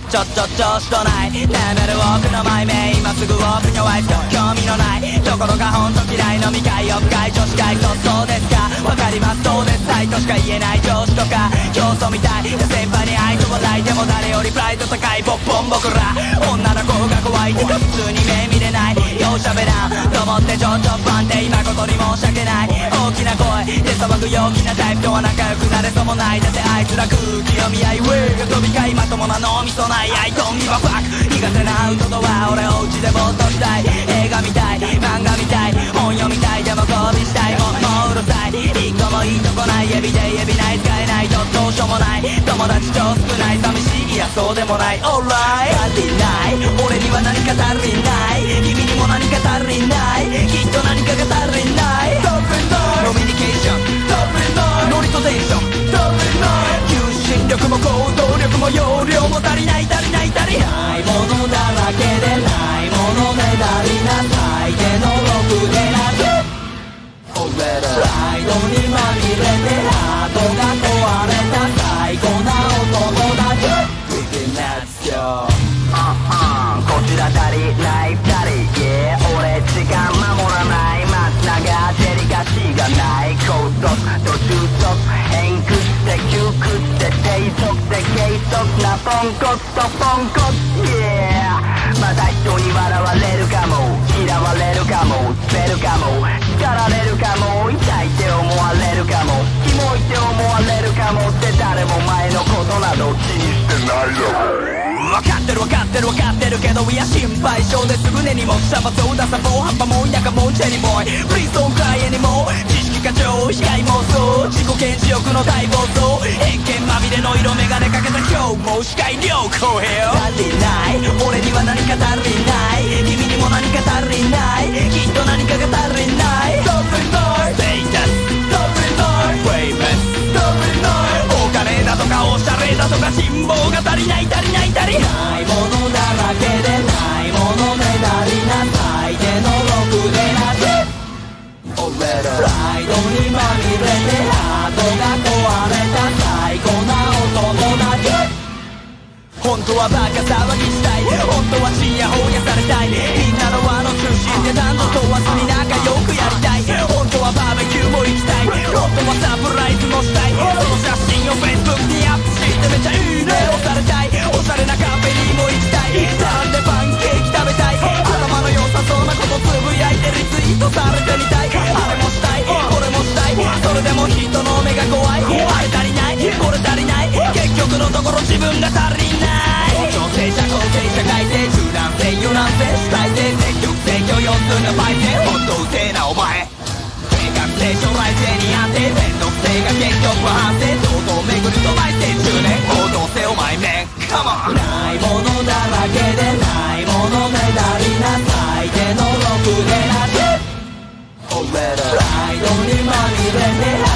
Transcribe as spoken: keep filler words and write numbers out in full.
ちょちょ調子とない眠る多くのマイメイ今すぐ多くのワイフと興味のないところがほんと嫌い飲み会オフ会女子会そうそうですかわかりますそうですはいとしか言えない上司とか競争みたいな先輩に愛想笑いでも誰よりプライド高いポッポン僕ら女の子が怖いとか普通に目見れないようしゃべらんと思ってちょちょ不安定今ことに申し訳ない大きな声で騒ぐ陽気なタイプとは仲良くなれそうもないだってあいつら空気読み合いウェイが飛び交いまともな脳みそないアイドンギババック苦手なアウトドア俺お家でぼーっとしたい映画見たい漫画見たい本読みたいでも交尾したいももううるさい一個もいいとこないエビでエビない使えないとどうしようもない友達超少ない寂しいいやそうでもない Alright 足りない俺には何か足りない君にも何か足りないきっと何かが足りないノミニケーションノリとテンション求心力も行動力も容量も足りない足りない足りないものだらけでないものねだりなさい手のろくでなくプライドにまみれてハートが壊れた最高な男だけ Let's go こちら足りないふたり Yeah 俺時間守らない松永デリカシーがない高速と中速偏屈で窮屈で低速で軽速なポンコツとポンコツ Yeah また人に笑われるかも嫌われるかも滑るかも叱られるかも痛いって思われるかもキモいって思われるかもって誰も前のことなど気にしてないよ分かってる分かってる分かってるけどいや心配性ですぐ根にもシャバそうだサボハンパも田舎もんチェリーボーイ Please don't cry anymore 知識過剰被害妄想自己顕示欲の大暴走偏見まみれの色眼鏡かけた今日も視界良好へよ足りない俺には何か足りない君にも何か足りないきっと何かが足りない足りないステータス足りないフェイマス足りないお金だとかおしゃれだとか人望が足りない足りない足りないものだらけでないものねだりなさい手のろくでなしプライドにまみれてハートが壊れた最高な男だけ本当はバカ騒ぎしたい本当はちやほやされたいみんなの輪の中心で男女問わずに仲良くやりたい本当はバーベキューも行きたい本当はサプライズもしたいその写真を Facebook にアップしてめちゃいいねをされたいおしゃれなカフェにも行きたい並んでパンケーキ食べたい頭の良さそうなことつぶやいてリツイートされてみたいあれもしたいこれもしたいそれでも人の目が怖いあれ足りないこれ足りない結局のところ自分が足りない調整者構成社会性柔軟性油断性主体性積極性許容数の倍性ほんとうせえなお前計画性将来性に安定面倒く性が結局反省堂々巡りと内省中年行動性お前めんカモンないものだらけでないものねだりなさい手のろくでなしプライドにまみれて